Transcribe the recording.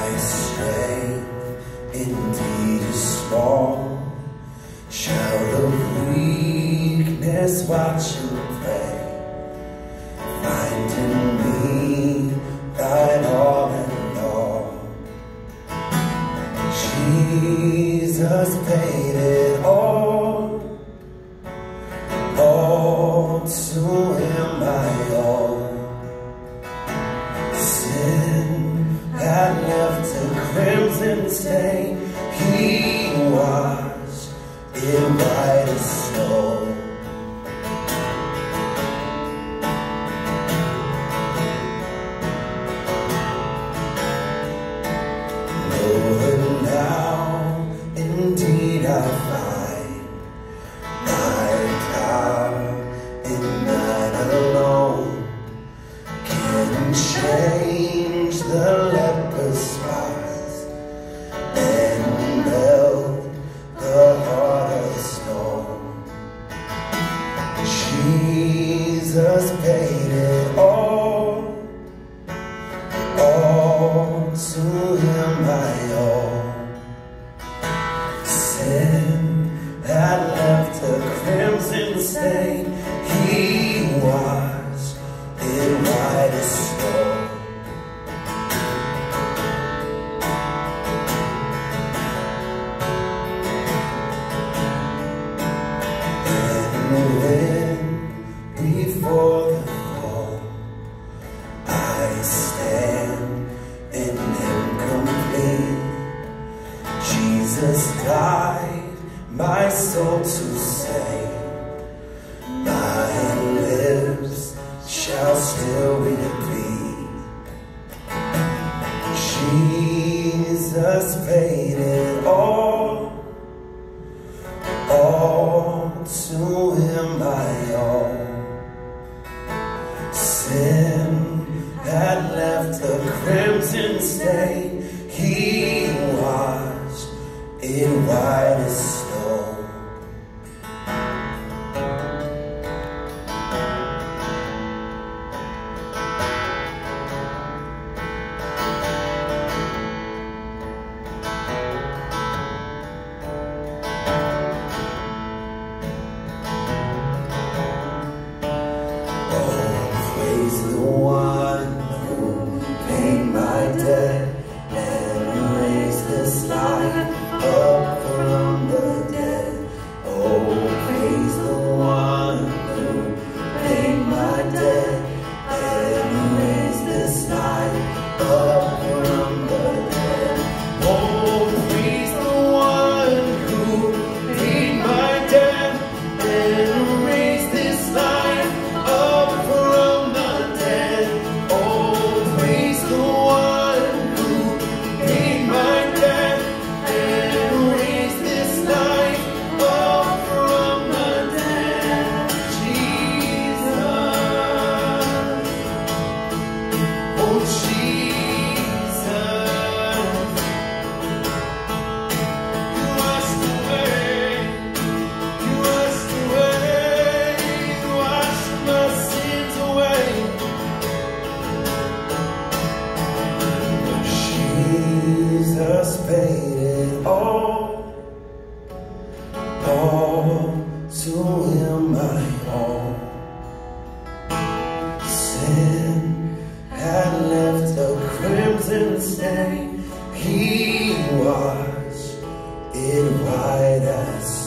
strength indeed is small. Child of weakness, watch and pray. Find in me thine all and all. Jesus paid it all to him I owe. Sin had left a crimson stain, he washed it white as snow. Lord, now indeed I find my power in thine alone can change the leper's spots and melt the heart of stone. Jesus paid it all to him I owe. Sin had left a crimson stain, he washed it white as snow. And when before the throne I stand in incomplete, Jesus died my soul to save. My lips shall still repeat, Jesus paid it all to him I owe. Sin had left a crimson stain, he washed it white as snow. Praise the one who paid my debt and raised this life up from the dead. Oh, praise the one who paid my debt and raised this life up from the dead. Oh, praise the one who paid my debt and raised this life up from the dead. Oh, praise the one who paid my debt and raised this life up from the dead. Jesus, oh Jesus, you washed away, you washed away, you washed my sins away. Jesus paid it all to him I owe. Sin had left a crimson stain, he washed it white as